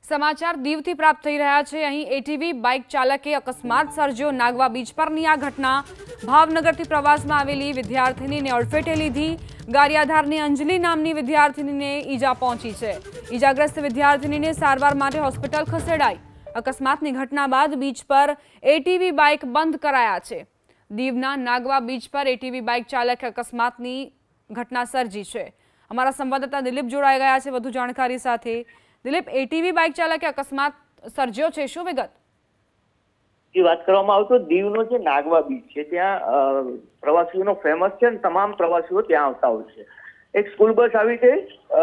સમાચાર દીવથી પ્રાપ્ત થઈ રહ્યા છે। અહીં એટીવી બાઇક ચાલકે અકસ્માત સર્જ્યો। નાગવા બીચ પરની આ ઘટના। ભાવનગરથી પ્રવાસમાં આવેલી વિદ્યાર્થીનીને અડફેટે લીધી। ગારિયાધારની અંજલિ નામની વિદ્યાર્થીનીને ઈજા પહોંચી છે। ઈજાગ્રસ્ત વિદ્યાર્થીનીને સારવાર માટે હોસ્પિટલ ખસેડાઈ। અકસ્માતની ઘટના બાદ બીચ પર એટીવી બાઇક બંધ કરાયા છે। દીવના નાગવા બીચ પર એટીવી બાઇક ચાલકે અકસ્માતની ઘટના સર્જી છે। અમારા સંવાદદાતા દિલીપ જોડાઈ ગયા છે વધુ જાણકારી સાથે। દિલીપ, એટીવી બાઇક ચાલકે અકસ્માત સર્જ્યો છે, શું વિગત? વાત કરવામાં આવે તો દીવનો જે નાગવા બીચ છે ત્યાં પ્રવાસીઓનો ફેમસ છે અને તમામ પ્રવાસીઓ ત્યાં આવતા હોય છે। એક સ્કૂલ બસ આવી છે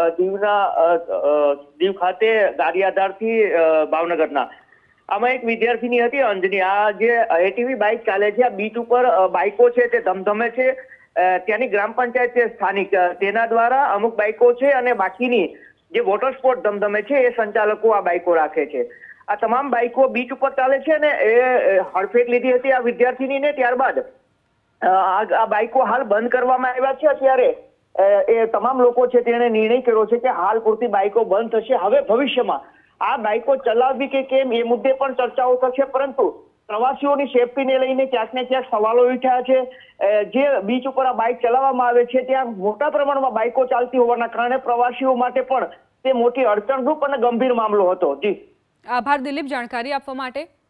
દીવ ખાતે ગારિયાધારથી ભાવનગરના। આમાં એક વિદ્યાર્થીની હતી અંજની। આ જે એટીવી બાઇક ચાલે છે આ બીચ ઉપર બાઇકો છે તે ધમધમે છે। ત્યાંની ગ્રામ પંચાયત છે સ્થાનિક, તેના દ્વારા અમુક બાઇકો છે અને બાકીની જે વોટર સ્પોર્ટ ધમધમે છે એ સંચાલકો આ બાઇકો રાખે છે। આ તમામ બાઇકો બીચ ઉપર ચાલે છે ને એ હડફેટ લીધી હતી આ વિદ્યાર્થીનીને। ત્યારબાદ આ બાઇકો હાલ બંધ કરવામાં આવ્યા છે। અત્યારે એ તમામ લોકો છે તેણે નિર્ણય કર્યો છે કે હાલ પૂરતી બાઇકો બંધ થશે। હવે ભવિષ્યમાં આ બાઇકો ચલાવવી કે કેમ એ મુદ્દે પણ ચર્ચાઓ થશે, પરંતુ પ્રવાસીઓની સેફટીને લઈને ક્યાંક ને ક્યાંક સવાલો ઉઠ્યા છે। જે બીચ ઉપર આ બાઇક ચલાવવામાં આવે છે ત્યાં મોટા પ્રમાણમાં બાઇકો ચાલતી હોવાના કારણે પ્રવાસીઓ માટે પણ તે મોટી અડચણરૂપ અને ગંભીર મામલો હતો। જી, આભાર દિલીપ જાણકારી આપવા માટે।